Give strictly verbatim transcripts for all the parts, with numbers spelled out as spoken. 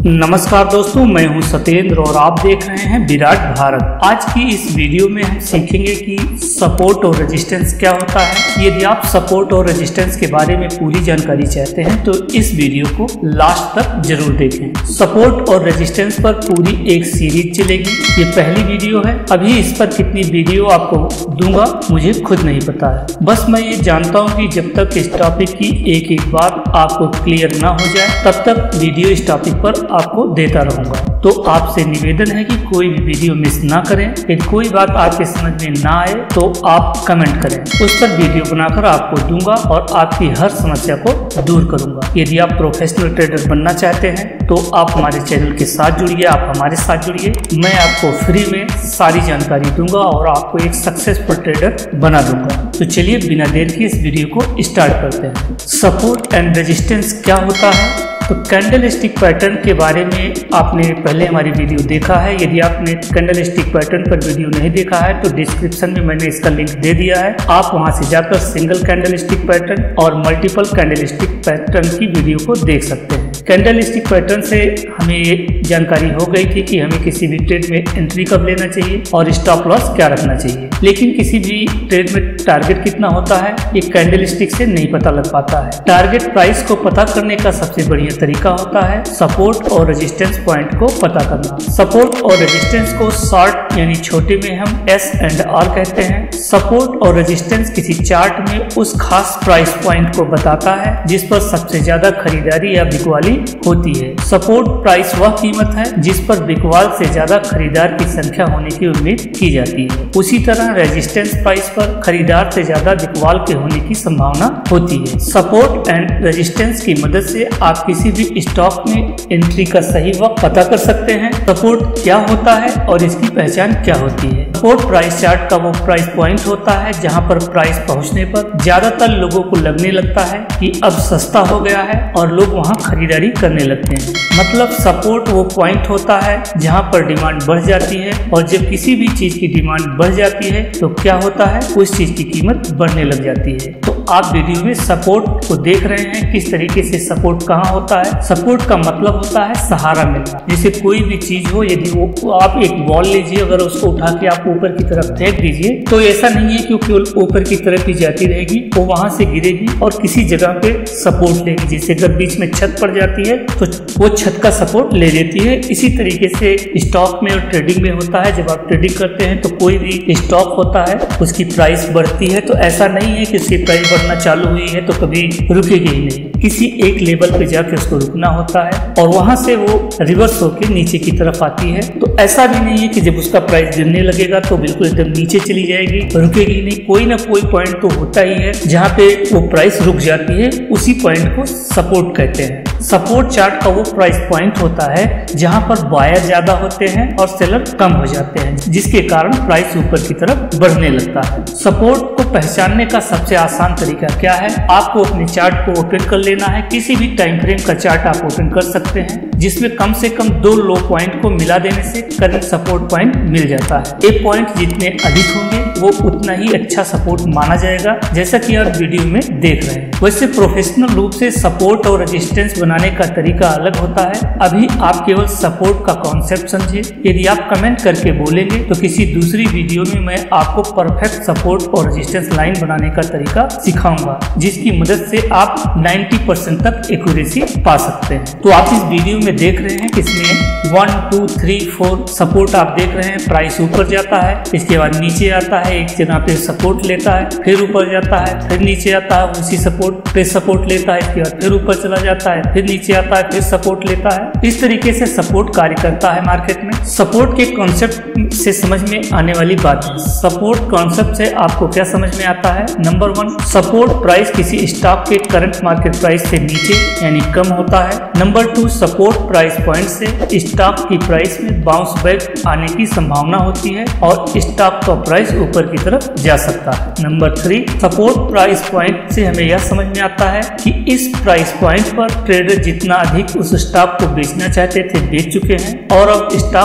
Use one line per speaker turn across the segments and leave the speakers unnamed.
नमस्कार दोस्तों, मैं हूं सत्येंद्र और आप देख रहे हैं विराट भारत। आज की इस वीडियो में हम सीखेंगे कि सपोर्ट और रेजिस्टेंस क्या होता है। यदि आप सपोर्ट और रेजिस्टेंस के बारे में पूरी जानकारी चाहते हैं तो इस वीडियो को लास्ट तक जरूर देखें। सपोर्ट और रेजिस्टेंस पर पूरी एक सीरीज चलेगी। ये पहली वीडियो है। अभी इस पर कितनी वीडियो आपको दूंगा मुझे खुद नहीं पता है। बस मैं ये जानता हूँ कि जब तक इस टॉपिक की एक एक बात आपको क्लियर ना हो जाए तब तक वीडियो इस टॉपिक पर आपको देता रहूंगा। तो आपसे निवेदन है कि कोई भी वीडियो मिस ना करें। यदि कोई बात आपके समझ में ना आए तो आप कमेंट करें, उस पर वीडियो बनाकर आपको दूंगा और आपकी हर समस्या को दूर करूंगा। यदि आप प्रोफेशनल ट्रेडर बनना चाहते हैं तो आप हमारे चैनल के साथ जुड़िए, आप हमारे साथ जुड़िए। मैं आपको फ्री में सारी जानकारी दूंगा और आपको एक सक्सेसफुल ट्रेडर बना दूंगा। तो चलिए बिना देर के इस वीडियो को स्टार्ट करते हैं। सपोर्ट एंड रेजिस्टेंस क्या होता है? तो कैंडल स्टिक पैटर्न के बारे में आपने पहले हमारी वीडियो देखा है। यदि आपने कैंडल स्टिक पैटर्न पर वीडियो नहीं देखा है तो डिस्क्रिप्शन में मैंने इसका लिंक दे दिया है। आप वहां से जाकर सिंगल कैंडल स्टिक पैटर्न और मल्टीपल कैंडल स्टिक पैटर्न की वीडियो को देख सकते हैं। कैंडल स्टिक पैटर्न से हमें ये जानकारी हो गई थी कि हमें किसी भी ट्रेड में एंट्री कब लेना चाहिए और स्टॉप लॉस क्या रखना चाहिए, लेकिन किसी भी ट्रेड में टारगेट कितना होता है ये कैंडल स्टिक से नहीं पता लग पाता है। टारगेट प्राइस को पता करने का सबसे बढ़िया तरीका होता है सपोर्ट और रेजिस्टेंस पॉइंट को पता करना। सपोर्ट और रेजिस्टेंस को शॉर्ट यानी छोटे में हम एस एंड आर कहते हैं। सपोर्ट और रेजिस्टेंस किसी चार्ट में उस खास प्राइस पॉइंट को बताता है जिस पर सबसे ज्यादा खरीदारी या बिकवाली होती है। सपोर्ट प्राइस वह कीमत है जिस पर बिकवाल से ज्यादा खरीदार की संख्या होने की उम्मीद की जाती है। उसी तरह रेजिस्टेंस प्राइस पर खरीदार से ज्यादा बिकवाल के होने की संभावना होती है। सपोर्ट एंड रेजिस्टेंस की मदद से आप किसी भी स्टॉक में एंट्री का सही वक्त पता कर सकते हैं। सपोर्ट क्या होता है और इसकी पहचान क्या होती है? सपोर्ट प्राइस चार्ट का वो प्राइस पॉइंट होता है जहां पर प्राइस पहुंचने पर ज्यादातर लोगों को लगने लगता है कि अब सस्ता हो गया है और लोग वहां खरीदारी करने लगते हैं। मतलब सपोर्ट वो पॉइंट होता है जहां पर डिमांड बढ़ जाती है और जब किसी भी चीज की डिमांड बढ़ जाती है तो क्या होता है, उस चीज की कीमत बढ़ने लग जाती है। तो आप वीडियो में सपोर्ट को देख रहे हैं किस तरीके से सपोर्ट कहाँ होता है। सपोर्ट का मतलब होता है सहारा मिलना। जैसे कोई भी चीज हो, यदि वो आप एक बॉल लीजिए, अगर उसको उठा के आप ऊपर की तरफ फेंक दीजिए तो ऐसा नहीं है क्योंकि वो ऊपर की तरफ ही जाती रहेगी, वो वहां से गिरेगी और किसी जगह पे सपोर्ट लेगी। जैसे अगर बीच में छत पड़ जाती है तो वो छत का सपोर्ट ले लेती है। इसी तरीके से स्टॉक में और ट्रेडिंग में होता है। जब आप ट्रेडिंग करते हैं तो कोई भी स्टॉक होता है उसकी प्राइस बढ़ती है तो ऐसा नहीं है कि उसकी प्राइस बढ़ना चालू हुई है तो कभी रुकेगी ही नहीं। किसी एक लेवल पे जाके उसको रुकना होता है और वहां से वो रिवर्स होकर नीचे की तरफ आती है। तो ऐसा भी नहीं है कि जब उसका प्राइस गिरने लगेगा तो बिल्कुल एकदम नीचे चली जाएगी, रुकेगी नहीं। कोई ना कोई पॉइंट तो होता ही है जहाँ पे वो प्राइस रुक जाती है, उसी पॉइंट को सपोर्ट कहते हैं। सपोर्ट चार्ट का वो प्राइस पॉइंट होता है जहां पर बायर ज्यादा होते हैं और सेलर कम हो जाते हैं, जिसके कारण प्राइस ऊपर की तरफ बढ़ने लगता है। सपोर्ट को पहचानने का सबसे आसान तरीका क्या है? आपको अपने चार्ट को ओपन कर लेना है। किसी भी टाइम फ्रेम का चार्ट आप ओपन कर सकते हैं जिसमें कम से कम दो लो पॉइंट को मिला देने से करंट सपोर्ट पॉइंट मिल जाता है। ये पॉइंट जितने अधिक होंगे वो उतना ही अच्छा सपोर्ट माना जाएगा, जैसा कि आप वीडियो में देख रहे हैं। वैसे प्रोफेशनल रूप से सपोर्ट और रेजिस्टेंस बनाने का तरीका अलग होता है। अभी आप केवल सपोर्ट का कॉन्सेप्ट समझे। यदि आप कमेंट करके बोलेंगे तो किसी दूसरी वीडियो में मैं आपको परफेक्ट सपोर्ट और रेजिस्टेंस लाइन बनाने का तरीका सिखाऊंगा, जिसकी मदद से आप नब्बे परसेंट तक एक्यूरेसी पा सकते हैं। तो आप इस वीडियो में देख रहे हैं इसमें one two three four support आप देख रहे हैं। प्राइस ऊपर जाता है, इसके बाद नीचे आता है, एक जगह पे सपोर्ट लेता है, फिर ऊपर जाता है, फिर नीचे आता है, उसी सपोर्ट पे सपोर्ट लेता है, इसके बाद फिर ऊपर चला जाता है, फिर नीचे आता है, फिर सपोर्ट लेता है। इस तरीके से सपोर्ट कार्य करता है मार्केट में। सपोर्ट के कॉन्सेप्ट से समझ में आने वाली बात है। सपोर्ट कॉन्सेप्ट से आपको क्या समझ में आता है? नंबर वन, सपोर्ट प्राइस किसी स्टॉक के करंट मार्केट प्राइस से नीचे यानी कम होता है। Number two, support price point से स्टॉक की प्राइस में बाउंस बैक आने की संभावना होती है और स्टॉक का प्राइस ऊपर की तरफ जा सकता है। Number three, support price point से हमें यह समझ में आता है कि इस प्राइस पॉइंट पर ट्रेडर जितना अधिक उस स्टॉक को बेचना चाहते थे बेच चुके हैं और अब स्टॉक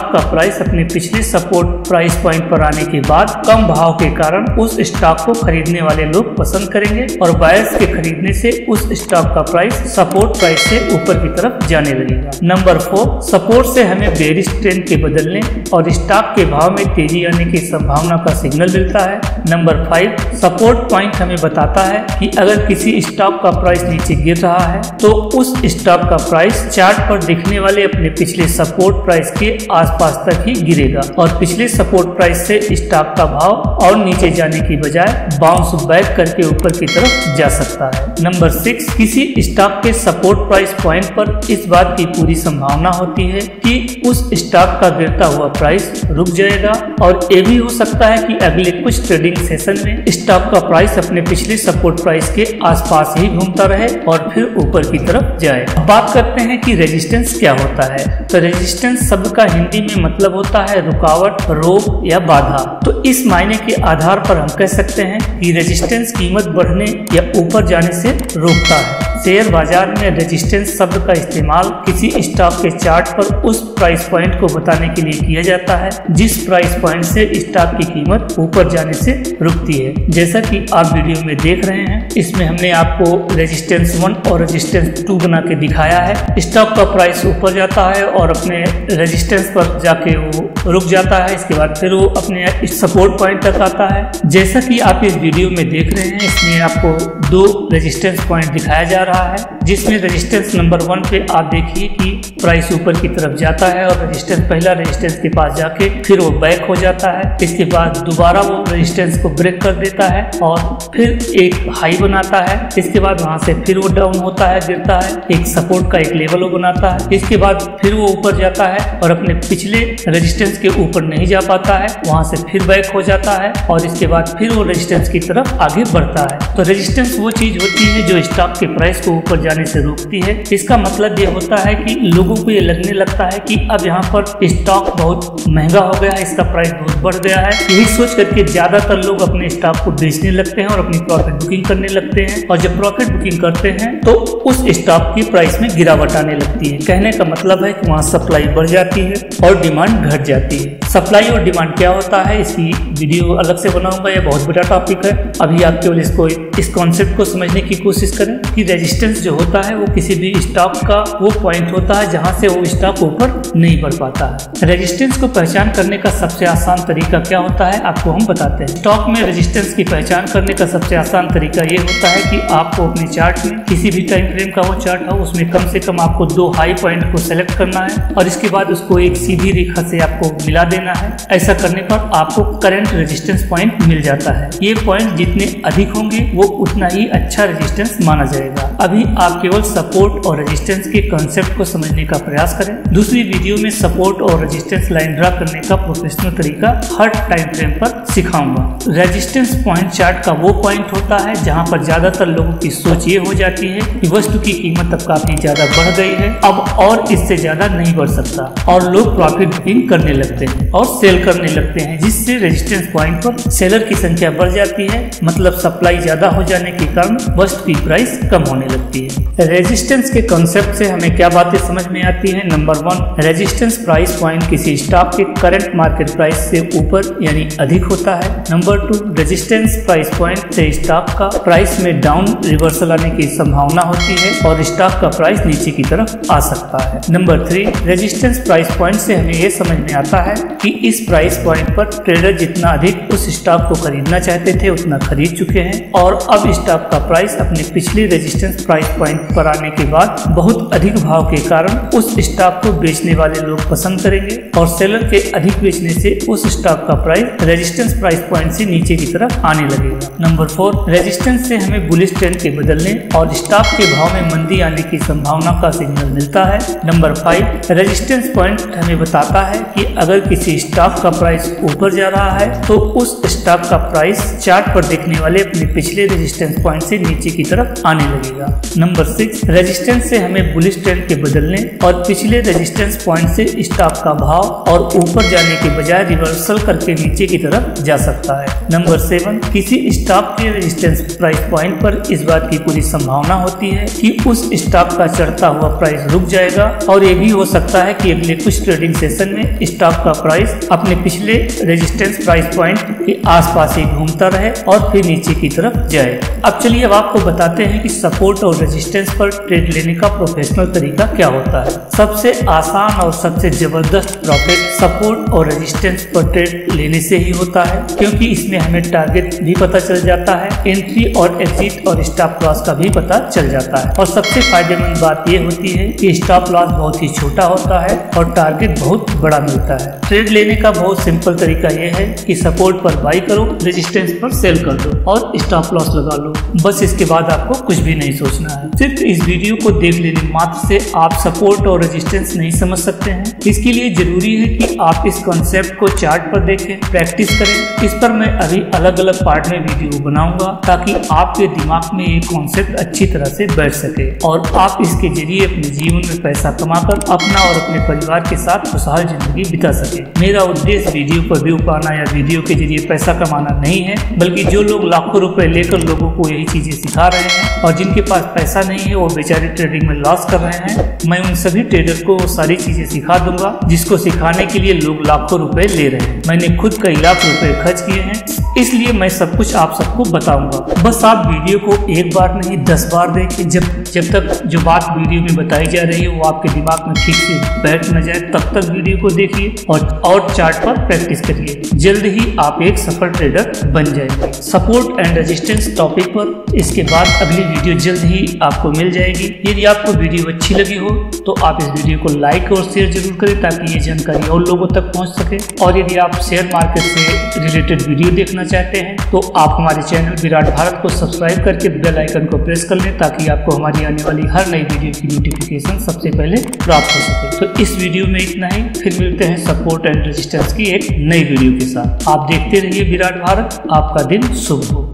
स्टॉक का प्राइस अपने पिछले सपोर्ट प्राइस पॉइंट पर आने के बाद कम भाव के कारण उस स्टॉक को खरीदने वाले लोग पसंद करेंगे और बायर्स के खरीदने से उस स्टॉक का प्राइस सपोर्ट प्राइस से ऊपर की तरफ जाने लगेगा। नंबर फोर, सपोर्ट से हमें बेरिश ट्रेंड के बदलने और स्टॉक के भाव में तेजी आने की संभावना का सिग्नल मिलता है। नंबर फाइव, सपोर्ट पॉइंट हमें बताता है कि अगर किसी स्टॉक का प्राइस नीचे गिर रहा है तो उस स्टॉक का प्राइस चार्ट पर दिखने वाले अपने पिछले सपोर्ट प्राइस के आसपास तक ही गिरेगा और पिछले सपोर्ट प्राइस से स्टॉक का भाव और नीचे जाने की बजाय बाउंस बैक करके ऊपर की तरफ जा सकता है। नंबर सिक्स, किसी स्टॉक के सपोर्ट प्राइस पॉइंट पर इस बात की पूरी संभावना होती है कि उस स्टॉक का गिरता हुआ प्राइस रुक जाएगा और ये भी हो सकता है कि अगले कुछ ट्रेडिंग सेशन में स्टॉक का प्राइस अपने पिछले सपोर्ट प्राइस के आसपास ही घूमता रहे और फिर ऊपर की तरफ जाए। अब बात करते हैं कि रेजिस्टेंस क्या होता है। तो रेजिस्टेंस शब्द का हिंदी में मतलब होता है रुकावट, रोक या बाधा। तो इस मायने के आधार पर हम कह सकते हैं कि रेजिस्टेंस कीमत बढ़ने या ऊपर जाने से रोकता है। शेयर बाजार में रेजिस्टेंस शब्द का इस्तेमाल किसी स्टॉक के चार्ट पर उस प्राइस पॉइंट को बताने के लिए किया जाता है जिस प्राइस पॉइंट से स्टॉक की कीमत ऊपर जाने से रुकती है। जैसा कि आप वीडियो में देख रहे हैं, इसमें हमने आपको रेजिस्टेंस वन और रेजिस्टेंस टू बना के दिखाया है। स्टॉक का प्राइस ऊपर जाता है और अपने रेजिस्टेंस पर जाके वो रुक जाता है, इसके बाद फिर वो अपने सपोर्ट पॉइंट तक आता है। जैसा कि आप इस वीडियो में देख रहे हैं, इसमें आपको दो रेजिस्टेंस पॉइंट दिखाया जा रहा है, जिसमें रेजिस्टेंस नंबर वन पे आप देखिए कि प्राइस ऊपर की तरफ जाता है और रेजिस्टेंस पहला रेजिस्टेंस के पास जाके फिर वो बैक हो जाता है। इसके बाद दोबारा वो रेजिस्टेंस को ब्रेक कर देता है और फिर एक हाई बनाता है। इसके बाद वहां से फिर वो डाउन होता है, गिरता है, एक सपोर्ट का एक लेवल वो बनाता है। इसके बाद फिर वो ऊपर जाता है और अपने पिछले रेजिस्टेंस के ऊपर नहीं जा पाता है, वहां से फिर बैक हो जाता है और इसके बाद फिर वो रेजिस्टेंस की तरफ आगे बढ़ता है। तो रेजिस्टेंस वो चीज होती है जो स्टॉक के प्राइस को ऊपर जाने से रोकती है। इसका मतलब ये होता है कि लोगों को ये लगने लगता है कि अब यहाँ पर स्टॉक बहुत महंगा हो गया है, इसका प्राइस बहुत बढ़ गया है। यही सोच करके ज्यादातर लोग अपने स्टॉक को बेचने लगते हैं और अपनी प्रॉफिट बुकिंग करने लगते हैं और जब प्रॉफिट बुकिंग करते हैं तो उस स्टॉक की प्राइस में गिरावट आने लगती है। कहने का मतलब है कि वहाँ सप्लाई बढ़ जाती है और डिमांड घट जाती है। सप्लाई और डिमांड क्या होता है, इसकी वीडियो अलग से बनाऊंगा, यह बहुत बड़ा टॉपिक है। अभी आप केवल इसको इस कॉन्सेप्ट को समझने की कोशिश करें कि रेजिस्टेंस जो होता है वो किसी भी स्टॉक का वो पॉइंट होता है जहां से वो स्टॉक ऊपर नहीं बढ़ पाता है। रेजिस्टेंस को पहचान करने का सबसे आसान तरीका क्या होता है, आपको हम बताते हैं। स्टॉक में रेजिस्टेंस की पहचान करने का सबसे आसान तरीका ये होता है कि आपको अपने चार्ट में किसी भी टाइम फ्रेम का वो चार्ट हो, उसमें कम से कम आपको दो हाई पॉइंट को सेलेक्ट करना है और इसके बाद उसको एक सीधी रेखा से आपको मिला देना है। ऐसा करने पर आपको करंट रेजिस्टेंस पॉइंट मिल जाता है। ये पॉइंट जितने अधिक होंगे वो उतना ही अच्छा रेजिस्टेंस माना जाएगा। अभी आप केवल सपोर्ट और रेजिस्टेंस के कॉन्सेप्ट को समझने का प्रयास करें। दूसरी वीडियो में सपोर्ट और रेजिस्टेंस लाइन ड्रा करने का प्रोफेशनल तरीका हर टाइम फ्रेम पर सिखाऊंगा। रेजिस्टेंस पॉइंट चार्ट का वो पॉइंट होता है जहां पर ज्यादातर लोगों की सोच ये हो जाती है कि वस्तु की कीमत अब काफी ज्यादा बढ़ गई है, अब और इससे ज्यादा नहीं बढ़ सकता और लोग प्रॉफिट बुकिंग करने लगते हैं और सेल करने लगते हैं, जिससे रेजिस्टेंस पॉइंट पर सेलर की संख्या बढ़ जाती है। मतलब सप्लाई ज्यादा हो जाने के कारण वस्तु की प्राइस कम होने लगती है। रेजिस्टेंस के कॉन्सेप्ट से हमें क्या बातें समझ में आती है। Number one, resistance price point किसी स्टॉक के करंट मार्केट प्राइस से ऊपर यानी अधिक होता है। Number two, resistance price point से स्टॉक का प्राइस में डाउन रिवर्सल आने की संभावना होती है और स्टॉक का प्राइस नीचे की तरफ आ सकता है। Number three, resistance price point से हमें यह समझ में आता है कि इस प्राइस पॉइंट पर ट्रेडर जितना अधिक उस स्टॉक को खरीदना चाहते थे उतना खरीद चुके हैं और अब स्टॉक का प्राइस अपने पिछली रेजिस्टेंस प्राइस पॉइंट पर आने के बाद बहुत अधिक भाव के कारण उस स्टॉक को बेचने वाले लोग पसंद करेंगे और सेलर के अधिक बेचने से उस स्टॉक का प्राइस रेजिस्टेंस प्राइस पॉइंट से नीचे की तरफ आने लगेगा। नंबर फोर, रेजिस्टेंस से हमें बुलिश ट्रेंड के बदलने और स्टॉक के भाव में मंदी आने की संभावना का सिग्नल मिलता है। नंबर फाइव, रेजिस्टेंस पॉइंट हमें बताता है कि अगर किसी किसी स्टॉक का प्राइस ऊपर जा रहा है तो उस स्टॉक का प्राइस चार्ट पर देखने वाले अपने पिछले रेजिस्टेंस पॉइंट से नीचे की तरफ आने लगेगा। नंबर सिक्स, रेजिस्टेंस से हमें बुलिश ट्रेंड के बदलने और पिछले रेजिस्टेंस पॉइंट से स्टॉक का भाव और ऊपर जाने के बजाय रिवर्सल करके नीचे की तरफ जा सकता है। नंबर सेवन, किसी स्टॉक के रेजिस्टेंस प्राइस पॉइंट पर इस बात की पूरी संभावना होती है कि उस स्टॉक का चढ़ता हुआ प्राइस रुक जाएगा और ये भी हो सकता है कि अगले कुछ ट्रेडिंग सेशन में स्टॉक का प्राइस अपने पिछले रेजिस्टेंस प्राइस पॉइंट के आसपास ही घूमता रहे और फिर नीचे की तरफ जाए। अब चलिए अब आपको बताते हैं कि सपोर्ट और रेजिस्टेंस पर ट्रेड लेने का प्रोफेशनल तरीका क्या होता है। सबसे आसान और सबसे जबरदस्त प्रॉफिट सपोर्ट और रेजिस्टेंस पर ट्रेड लेने से ही होता है, क्योंकि इसमें हमें टारगेट भी पता चल जाता है, एंट्री और एग्जिट और स्टॉप लॉस का भी पता चल जाता है। और सबसे फायदेमंद बात यह होती है कि स्टॉप लॉस बहुत ही छोटा होता है और टारगेट बहुत बड़ा मिलता है। ट्रेड लेने का बहुत सिंपल तरीका यह है कि सपोर्ट पर बाई करो, रेजिस्टेंस पर सेल कर दो और स्टॉप लॉस लगा लो। बस इसके बाद आपको कुछ भी नहीं सोचना है। सिर्फ इस वीडियो को देख लेने मात्र से आप सपोर्ट और रेजिस्टेंस नहीं समझ सकते हैं। इसके लिए जरूरी है कि आप इस कॉन्सेप्ट को चार्ट पर देखें, प्रैक्टिस करें। इस पर मैं अभी अलग अलग पार्ट में वीडियो बनाऊंगा ताकि आपके दिमाग में ये कॉन्सेप्ट अच्छी तरह से बैठ सके और आप इसके जरिए अपने जीवन में पैसा कमाकर अपना और अपने परिवार के साथ खुशहाल जिंदगी बिता सके। मेरा उद्देश्य वीडियो पर व्यू पाना या वीडियो के जरिए पैसा कमाना नहीं है, बल्कि जो लोग लाखों रुपए लेकर लोगों को यही चीजें सिखा रहे हैं और जिनके पास पैसा नहीं है वो बेचारे ट्रेडिंग में लॉस कर रहे हैं, मैं उन सभी ट्रेडर को वो सारी चीजें सिखा दूंगा जिसको सिखाने के लिए लोग लाखों रुपए ले रहे हैं। मैंने खुद कई लाख रुपए खर्च किए हैं, इसलिए मैं सब कुछ आप सबको बताऊंगा। बस आप वीडियो को एक बार नहीं दस बार देखें। जब जब तक जो बात वीडियो में बताई जा रही है वो आपके दिमाग में ठीक से बैठ न जाए तब तक वीडियो को देखिए और और चार्ट पर प्रैक्टिस करिए। जल्द ही आप एक सफल ट्रेडर बन जाएंगे। सपोर्ट एंड रेजिस्टेंस टॉपिक पर इसके बाद अगली वीडियो जल्द ही आपको मिल जाएगी। यदि आपको वीडियो अच्छी लगी हो तो आप इस वीडियो को लाइक और शेयर जरूर करें ताकि ये जानकारी और लोगों तक पहुंच सके। और यदि आप शेयर मार्केट से रिलेटेड वीडियो देखना चाहते हैं तो आप हमारे चैनल विराट भारत को सब्सक्राइब करके बेल आइकन को प्रेस कर लें ताकि आपको हमारी आने वाली हर नई वीडियो की नोटिफिकेशन सबसे पहले प्राप्त हो सके। तो इस वीडियो में इतना ही, फिर मिलते हैं सपोर्ट एंड रेजिस्टेंस की एक नई वीडियो के साथ। आप देखते रहिए विराट भारत। आपका दिन शुभ हो।